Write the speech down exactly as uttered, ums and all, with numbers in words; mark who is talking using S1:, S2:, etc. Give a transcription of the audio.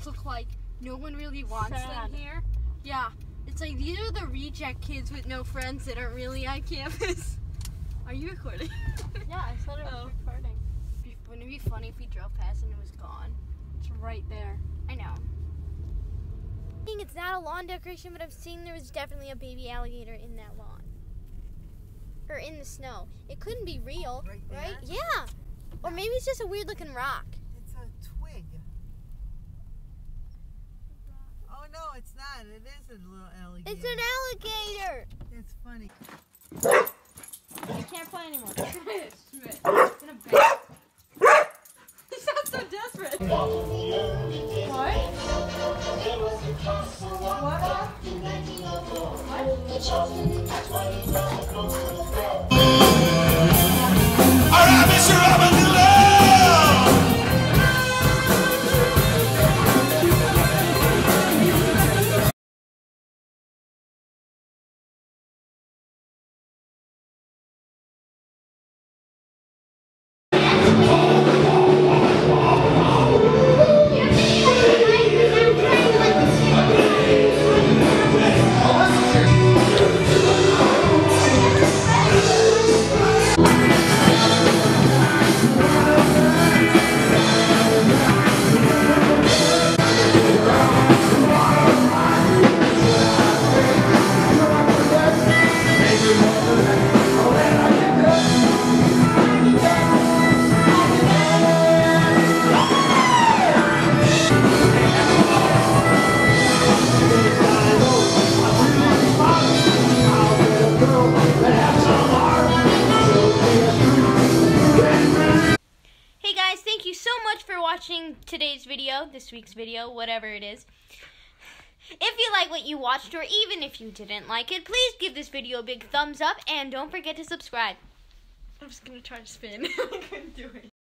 S1: kids look like no one really wants
S2: Sad.
S1: them here. Yeah, it's like these are the reject kids with no friends that aren't really on campus. Are you recording?
S2: Yeah, I said it was
S1: Oh.
S2: recording.
S1: Wouldn't it be funny if we drove past and it was gone?
S2: It's right there.
S1: I know.
S3: I think it's not a lawn decoration, but I've seen there was definitely a baby alligator in that lawn. Or in the snow. It couldn't be real,
S4: Right there?
S3: right? Yeah. Or maybe it's just a weird looking rock.
S4: It's a twig. Oh no, it's not. It is a little alligator.
S3: It's an alligator!
S4: It's funny.
S2: You can't play anymore.
S1: It's in a bag. You sound so desperate.
S2: What?
S5: Alright, Mister Armadillo!
S3: Hey guys, thank you so much for watching today's video, this week's video, whatever it is. If you like what you watched, or even if you didn't like it, please give this video a big thumbs up, and don't forget to subscribe.
S1: I'm just gonna try to spin. I couldn't do it.